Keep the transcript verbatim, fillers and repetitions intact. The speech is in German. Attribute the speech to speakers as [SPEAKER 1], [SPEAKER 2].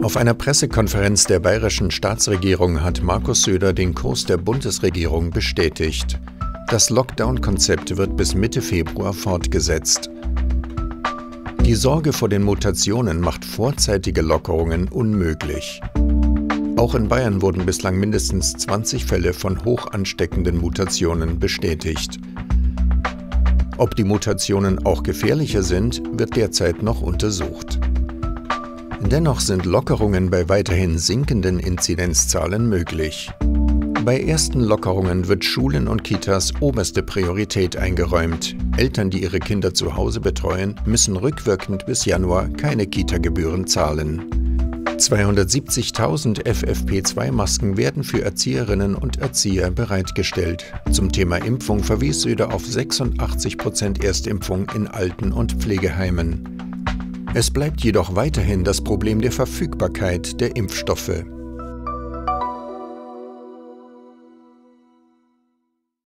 [SPEAKER 1] Auf einer Pressekonferenz der bayerischen Staatsregierung hat Markus Söder den Kurs der Bundesregierung bestätigt. Das Lockdown-Konzept wird bis Mitte Februar fortgesetzt. Die Sorge vor den Mutationen macht vorzeitige Lockerungen unmöglich. Auch in Bayern wurden bislang mindestens zwanzig Fälle von hoch ansteckenden Mutationen bestätigt. Ob die Mutationen auch gefährlicher sind, wird derzeit noch untersucht. Dennoch sind Lockerungen bei weiterhin sinkenden Inzidenzzahlen möglich. Bei ersten Lockerungen wird Schulen und Kitas oberste Priorität eingeräumt. Eltern, die ihre Kinder zu Hause betreuen, müssen rückwirkend bis Januar keine Kita-Gebühren zahlen. zweihundertsiebzigtausend F F P zwei Masken werden für Erzieherinnen und Erzieher bereitgestellt. Zum Thema Impfung verwies Söder auf sechsundachtzig Prozent Erstimpfung in Alten- und Pflegeheimen. Es bleibt jedoch weiterhin das Problem der Verfügbarkeit der Impfstoffe.